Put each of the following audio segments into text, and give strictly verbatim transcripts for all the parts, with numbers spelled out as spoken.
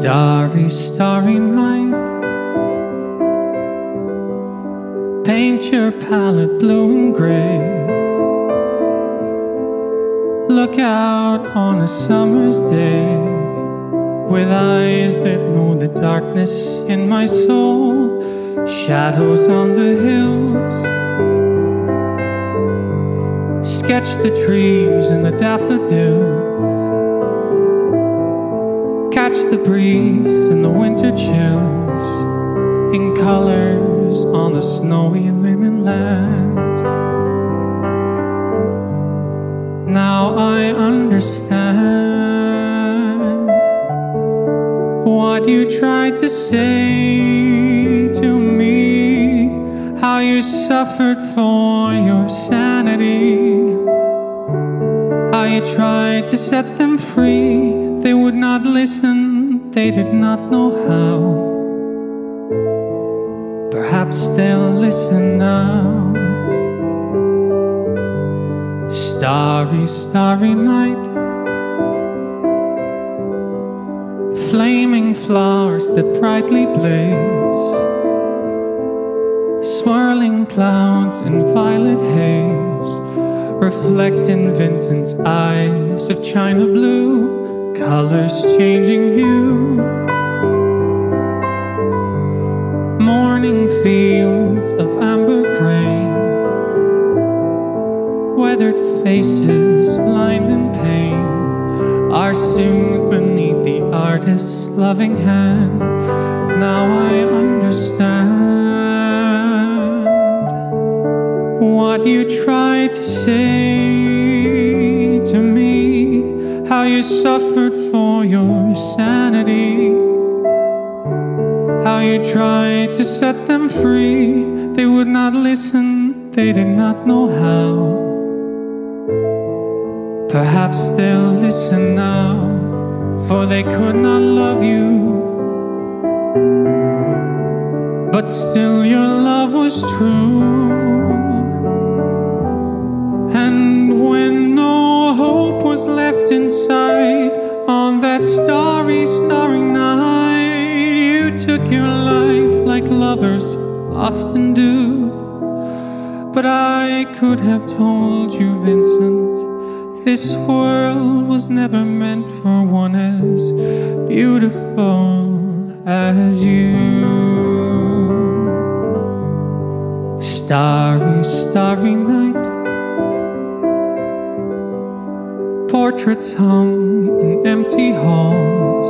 Starry, starry night, paint your palette blue and gray. Look out on a summer's day, with eyes that know the darkness in my soul. Shadows on the hills, sketch the trees and the daffodils. Catch the breeze and the winter chills in colors on the snowy linen land. Now I understand what you tried to say to me, how you suffered for your sanity, how you tried to set them free. They would not listen, they did not know how. Perhaps they'll listen now. Starry, starry night, flaming flowers that brightly blaze, swirling clouds in violet haze, reflect in Vincent's eyes of china blue, colors changing hue. Morning fields of amber grain, weathered faces lined in pain, are soothed beneath the artist's loving hand. Now I understand what you tried to say to me, how you suffered for your sanity, how you tried to set them free. They would not listen, they did not know how. Perhaps they'll listen now, for they could not love you, but still your love was true. And when no hope was left inside, on that starry, starry night, you took your life like lovers often do. But I could have told you, Vincent, this world was never meant for one as beautiful as you. Starry, starry night, portraits hung in empty halls,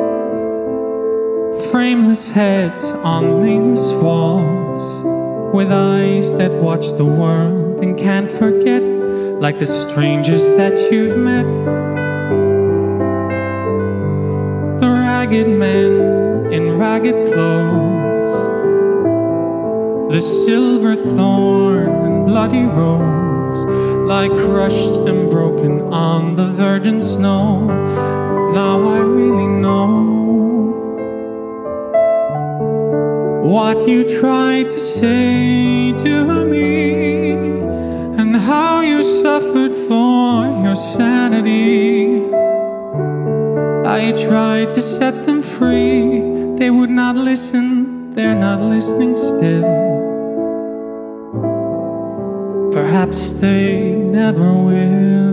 frameless heads on nameless walls, with eyes that watch the world and can't forget, like the strangers that you've met. The ragged men in ragged clothes, the silver thorn and bloody rose, lie crushed and broken on the virgin snow. Now I really know what you tried to say to me, and how you suffered for your sanity, how you tried to set them free. They would not listen, they're not listening still. Perhaps they never will.